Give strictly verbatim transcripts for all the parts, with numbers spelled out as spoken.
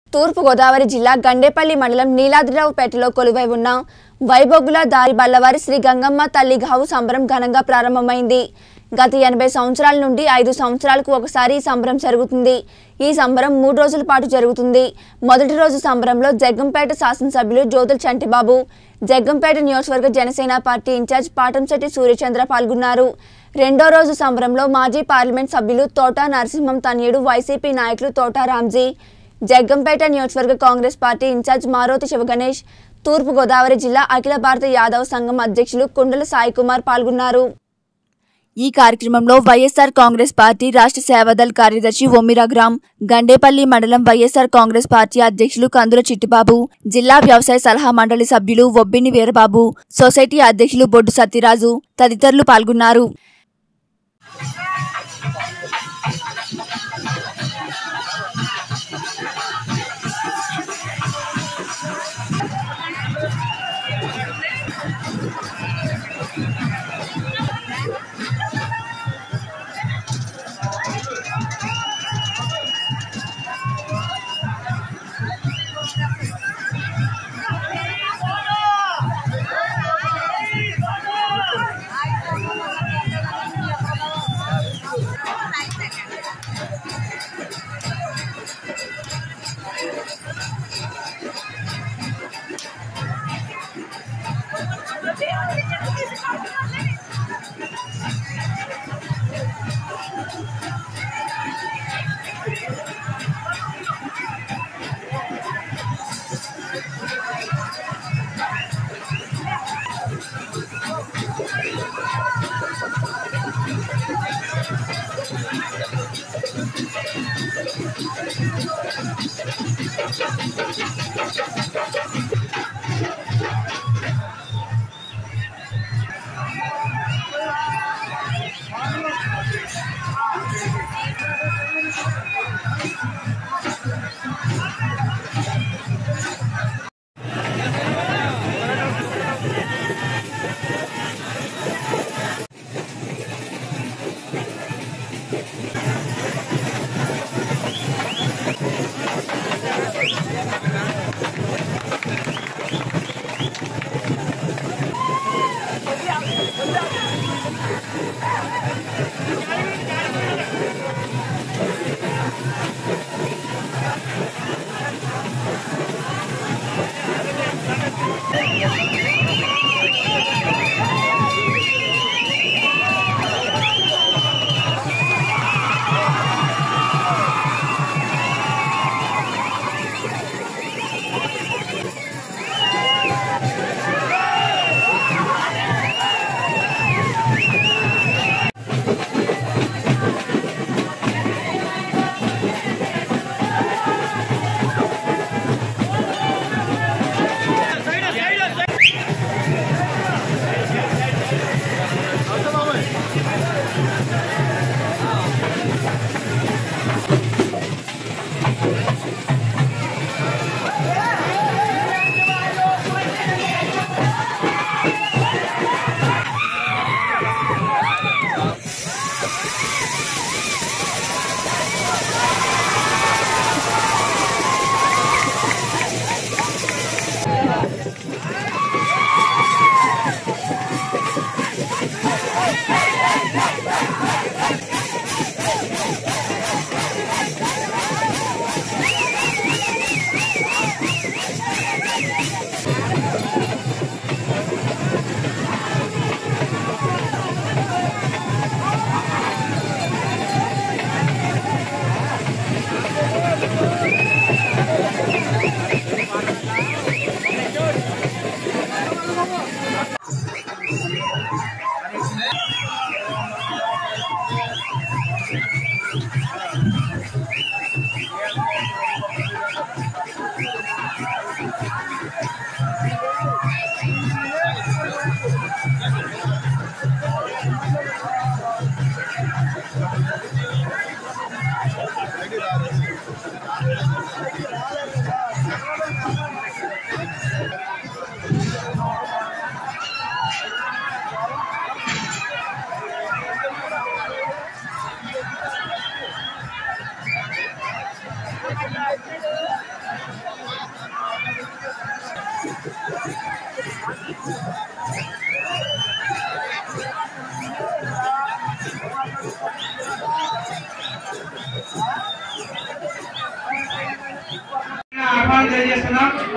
తూర్పు గోదావరి జిల్లా గండేపల్లి మండలం నీలాద్రిరావుపేటలో కొలువై ఉన్న వైభోగుల దారి బల్లవారి శ్రీ గంగమ్మ తల్లి గావు సంబరం ఘనంగా ప్రారంభమైంది. గత ఎనభై సంవత్సరాల నుండి ఐదు సంవత్సరాలకు ఒకసారి ఈ సంబరం జరుగుతుంది. ఈ సంబరం మూడు రోజుల పాటు జరుగుతుంది. మొదటి రోజు సంబరంలో జగ్గంపేట శాసనసభ్యులు జ్యోతుల చంటిబాబు, జగ్గంపేట నియోజకవర్గ జనసేన పార్టీ ఇన్ఛార్జ్ పాటంశెట్టి సూర్యచంద్ర పాల్గొన్నారు. రెండో రోజు సంబరంలో మాజీ పార్లమెంట్ సభ్యులు తోట నరసింహం తనయుడు, వైసీపీ నాయకులు తోట రామ్జీ, జగ్గంపేట నియోజకవర్గ Congress party in charge Maruthi Sivaganesh, తూర్పు గోదావరి జిల్లా అఖిల భారత యాదవ సంఘం అధ్యక్షులు కుండల సాయి కుమార్ పాల్గొన్నారు. ఈ కార్యక్రమంలో వైఎస్ఆర్ కాంగ్రెస్ పార్టీ రాష్ట్ర సేవాదళ్ కార్యదర్శి ఒమ్మిరాగ్రామ్, గండేపల్లి మండలం వైఎస్ఆర్ కాంగ్రెస్ పార్టీ అధ్యక్షులు కందుల చిట్టిబాబు, జిల్లా వ్యవసాయ సలహా మండలి సభ్యులు ఒబ్బిని వీరబాబు, సొసైటీ అధ్యక్షులు బొడ్డు సత్యరాజు తదితరులు పాల్గొన్నారు.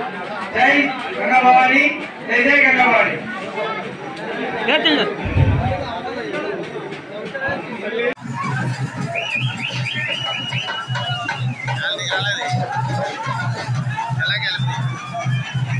जय गंगा भवानी, जय जय गंगा भवानी। निकाला